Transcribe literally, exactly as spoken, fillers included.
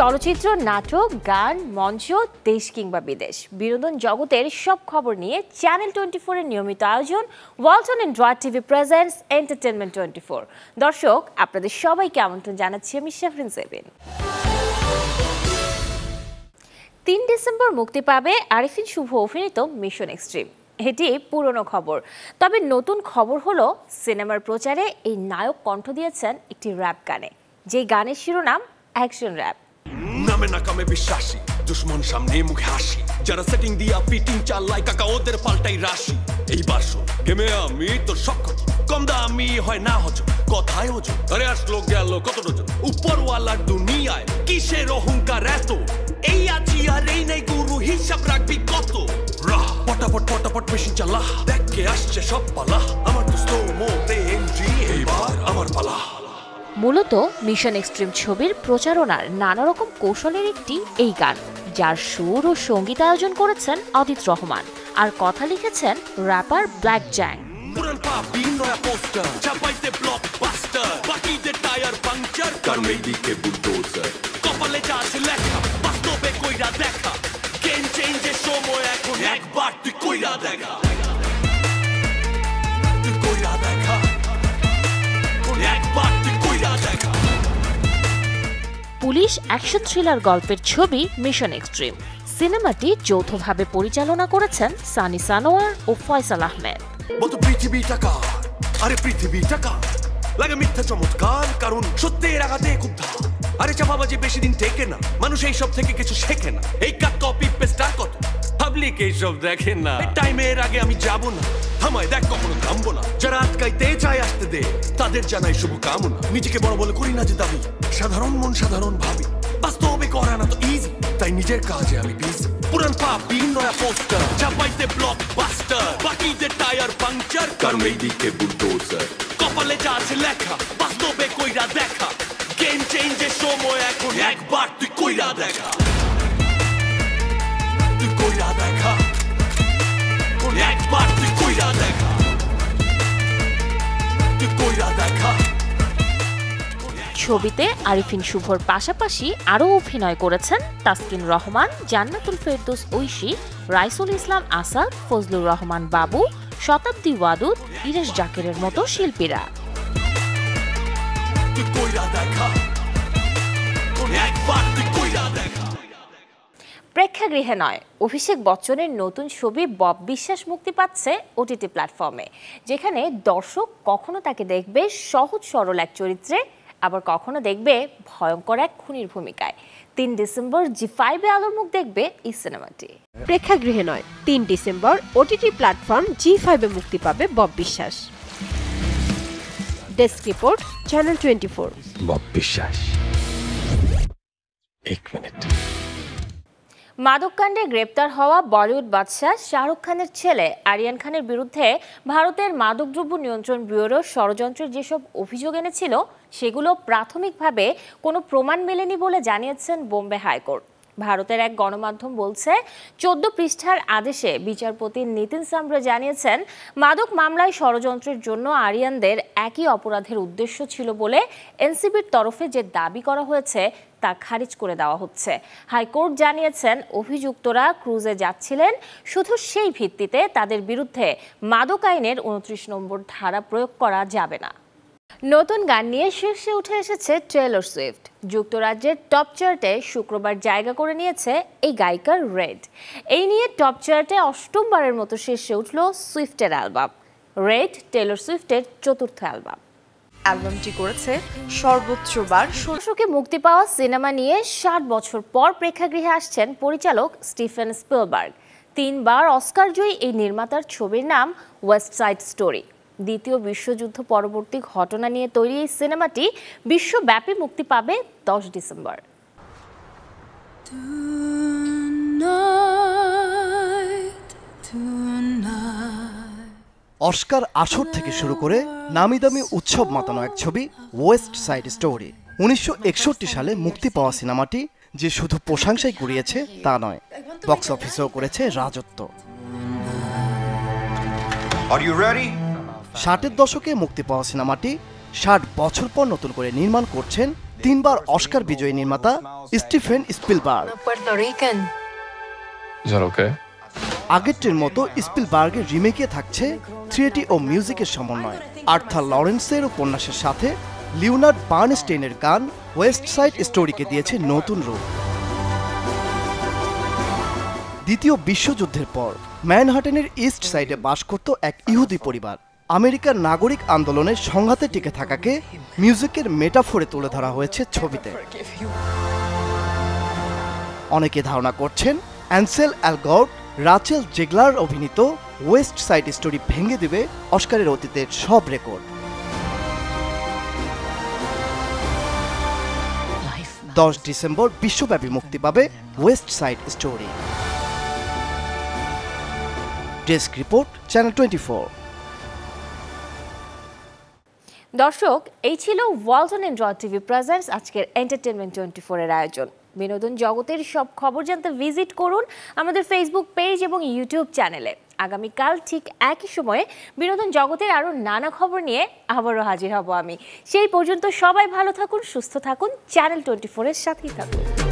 চলচ্চিত্র, নাটক, গান, মঞ্চ, দেশ কিংবা বিদেশ, বিনোদন জগতের সব খবর নিয়ে চ্যানেল টোয়েন্টি ফোর এর নিয়মিত আয়োজন Walton android TV presents entertainment twenty four. দর্শক, আপনাদের সবাইকে আমন্ত্রণ জানাচ্ছি আমি শেফরিন সেবিন। তিন ডিসেম্বর মুক্তি পাবে আরিফিন শুভ অভিনীত মিশন এক্সট্রিম। এটি পুরনো খবর, তবে নতুন খবর হলো সিনেমার প্রচারে এই নায়ক কণ্ঠ দিয়েছেন একটি র্যাপ গানে, যে গানের শিরোনাম অ্যাকশন র্যাপ। নামে না কামে বিশ্বাসী, দুশ্মন সামনে মুখে হাসি, যারা সেটিং দিয়া ফিটিং চালাই কাকা ওদের পাল্টাই রাশি। এইবার শোন গেমে আমি তোর সব কথা, কম দামি হয় না হজ, কথায় ওজন। আরে আসলো গেল কত ডজন, উপরওয়ালার দুনিয়ায় কিসের অহংকার এত? এই আছি আর এই নাই গুরু, হিসাব রাখবি কত? রাহ পটাপট পটাপট মেশিন চালা, দেখে আসছে সব পালা, আমার তো স্লো মোতে এন্ট্রি, এইবার আমার পালা। মূলত মিশন এক্সট্রিম ছবির প্রচারণার নানা রকম কৌশলের একটি এই গান, যার সুর ও সঙ্গীত আয়োজন করেছেন অদিত রহমান, আর কথা লিখেছেন র্যাপার ব্ল্যাক জ্যাং। পুরান পাপি নয়া পোস্টার, চাপাইতে ব্লকবাস্টার, বাকিদের টায়ার পাংচার, কারণ এইদিকে বুলডোজার। কপালে যা আছে লেখা, বাস্তবে কইরা দেখা, গেম চেঞ্জের সময় এখন, একবার তুই কইরা দেখা, তুই কইরা দেখা, একবার তুই কইরা দেখা। পুলিশ অ্যাকশন থ্রিলার গল্পের ছবি মিশন এক্সট্রিম। সিনেমাটি যৌথভাবে পরিচালনা করেছেন সানি সানোয়ার ও ফয়সাল আহমেদ। বলতো পৃথিবী টাকা, আরে পৃথিবী টাকা লাগে মিথ্যা চমৎকার, কারণ সত্যের আঘাতে খুব ধার। আরে চাপাবাজি বেশি দিন টেকে না, মানুষ এই সব থেকে কিছু শেখে না। এই কাট কপি পেস্টার কত পাবলিক এইসব দেখেন না। টাইমের আগে আমি যাব না, থামায় দেখ কখনো থামবো না। যারা আটকাইতে চায় আসতে দে, তাদের জানাই শুভ কামনা। নিজেকে বড় বলে করি না যে দাবি, সাধারণ মন সাধারণ ভাবি, বাস্তবে করা না তো ইজি, তাই নিজের কাজে আমি বিজি। পুরান পাপি নয়া পোস্টার, চাপাইতে ব্লকবাস্টার, বাকিদের টায়ার পাংচার, কারণ এইদিকে বুলডোজার। কপালে যা আছে লেখা, বাস্তবে কইরা দেখা, গেম চেঞ্জের সময় এখন, একবার তুই কইরা দেখা, তুই কইরা দেখা, একবার তুই কইরা দেখা, তুই কইরা দেখা। ছবিতে আরিফিন শুভর পাশাপাশি আরও অভিনয় করেছেন তাসকিন রহমান, জান্নাতুল ফেরদৌস ঐশী, রাইসুল ইসলাম আসাদ, ফজলুর রহমান বাবু, শতাব্দী ওয়াদুদ, ইরেশ জাকেরের মতো শিল্পীরা। প্রেক্ষাগৃহে নয়, অভিষেক বচ্চনের নতুন ছবি বব বিশ্বাস মুক্তি পাচ্ছে ওটিটি প্ল্যাটফর্মে, যেখানে দর্শক কখনো তাকে দেখবে সহজ সরল এক চরিত্রে, আবার কখনো দেখবে ভয়ঙ্কর এক খুনির ভূমিকায়। তিন ডিসেম্বর জি ফাইভে আলোর মুখ দেখবে এই সিনেমাটি। প্রেক্ষাগৃহে নয়, তিন ডিসেম্বর ওটিটি প্ল্যাটফর্ম জি ফাইভে মুক্তি পাবে Bob Biswas. Desk report, channel twenty four. Bob Biswas. এক মিনিট। মাদককাণ্ডে গ্রেপ্তার হওয়া বলিউড বাদশাহ শাহরুখ খানের ছেলে আরিয়ান খানের বিরুদ্ধে ভারতের মাদকদ্রব্য নিয়ন্ত্রণ ব্যুরো ষড়যন্ত্রের যেসব অভিযোগ এনেছিল, সেগুলো প্রাথমিকভাবে কোনো প্রমাণ মেলেনি বলে জানিয়েছেন বোম্বে হাইকোর্ট। ভারতের এক গণমাধ্যম বলছে, চোদ্দ পৃষ্ঠার আদেশে বিচারপতি নিতিন সামরা জানিয়েছেন, মাদক মামলায় ষড়যন্ত্রের জন্য আরিয়ানদের একই অপরাধের উদ্দেশ্য ছিল বলে এনসিবির তরফে যে দাবি করা হয়েছে তা খারিজ করে দেওয়া হচ্ছে। হাইকোর্ট জানিয়েছেন, অভিযুক্তরা ক্রুজে যাচ্ছিলেন, শুধু সেই ভিত্তিতে তাদের বিরুদ্ধে মাদক আইনের উনত্রিশ নম্বর ধারা প্রয়োগ করা যাবে না। নতুন গান নিয়ে শীর্ষে উঠে এসেছে টেইলর সুইফট। যুক্তরাজ্যের টপ চার্টে শুক্রবার জায়গা করে নিয়েছে এই গায়িকার রেড। এই নিয়ে টপ চার্টে অষ্টমবারের মতো শীর্ষে উঠল সুইফটের অ্যালবাম। রেড টেইলর সুইফটের চতুর্থ অ্যালবাম। অ্যালবামটি করেছে সর্বোচ্চবার। দর্শকে মুক্তি পাওয়া সিনেমা নিয়ে ষাট বছর পর প্রেক্ষাগৃহে আসছেন পরিচালক স্টিফেন স্পিলবার্গ। তিনবার অস্কার জয়ী এই নির্মাতার ছবির নাম ওয়েস্ট সাইড স্টোরি। দ্বিতীয় বিশ্বযুদ্ধ পরবর্তী ঘটনা নিয়ে তৈরি এই সিনেমাটি বিশ্বব্যাপী মুক্তি পাবে দশ ডিসেম্বর। অস্কার আসর থেকে শুরু করে নামি দামি উৎসব মাতানো এক ছবি ওয়েস্ট সাইড স্টোরি। উনিশশো একষট্টি সালে মুক্তি পাওয়া সিনেমাটি যে শুধু প্রশংসাই কুড়িয়েছে তা নয়, বক্স অফিসেও করেছে রাজত্ব। ষাটের দশকে মুক্তি পাওয়া সিনেমাটি ষাট বছর পর নতুন করে নির্মাণ করছেন তিনবার অস্কার বিজয়ী নির্মাতা Steven Spielberg. Puerto Rican. Is that okay? আগেরটির মতো স্পিলবার্গের রিমেকে থাকছে থ্রিয়েটি ও মিউজিকের সমন্বয়। আর্থার লরেন্সের উপন্যাসের সাথে লিওনার্ড বার্নস্টেইনের গান ওয়েস্ট সাইড স্টোরিকে দিয়েছে নতুন রূপ। দ্বিতীয় বিশ্বযুদ্ধের পর ম্যানহাটনের ইস্ট সাইডে বাস করত এক ইহুদি পরিবার। আমেরিকার নাগরিক আন্দোলনের সংঘাতে টিকে থাকাকে মিউজিকের মেটাফোরে তুলে ধরা হয়েছে ছবিতে। অনেকে ধারণা করছেন অ্যানসেল এলগট, রাচেল জেগলার অভিনীত ওয়েস্ট সাইড স্টোরি ভেঙে দেবে অস্কারের অতীতের সব রেকর্ড। দশ ডিসেম্বর বিশ্বব্যাপী মুক্তি পাবে West Side Story. Desk report, channel twenty four. দর্শক, এই ছিল Walton android TV presents আজকের এন্টারটেনমেন্ট টোয়েন্টি ফোর এর আয়োজন। বিনোদন জগতের সব খবর জানতে ভিজিট করুন আমাদের ফেসবুক পেজ এবং ইউটিউব চ্যানেলে। আগামীকাল ঠিক একই সময়ে বিনোদন জগতের আরও নানা খবর নিয়ে আবারও হাজির হব আমি। সেই পর্যন্ত সবাই ভালো থাকুন, সুস্থ থাকুন, চ্যানেল টোয়েন্টি ফোর এর সাথেই থাকুন।